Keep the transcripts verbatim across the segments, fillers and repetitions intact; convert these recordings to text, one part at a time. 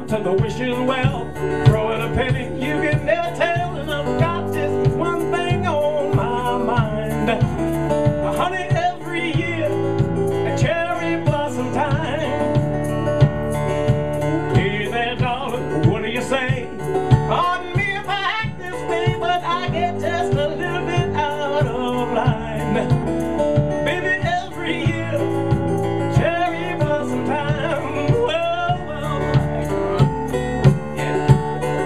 down to the wishing well, throwing a penny you can never tell, and I've got this one thing on my mind. Honey, every year, a cherry blossom time. Hey there, darling, what do you say? Pardon me if I act this way, but I get just a little bit out of line. Baby, every year, cherry blossom time. Well, well, yeah.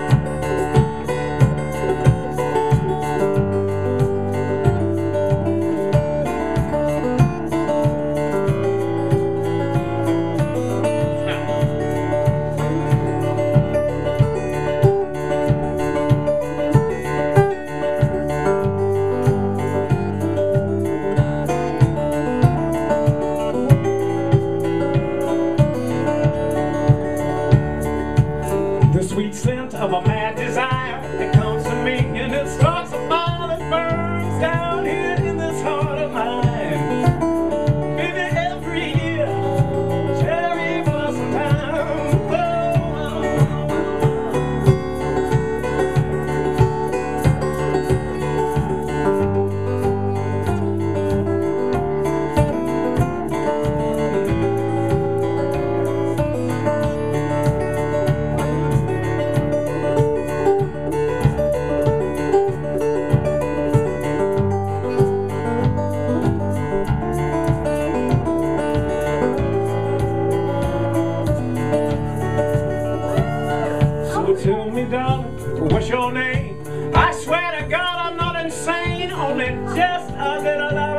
The sweet scent of a mad desire that comes to me, and it starts a fire that burns down here in this heart of mine. Baby, every year, cherry blossom time. So tell me, darling, what's your name? I swear to God I'm not insane, only just a little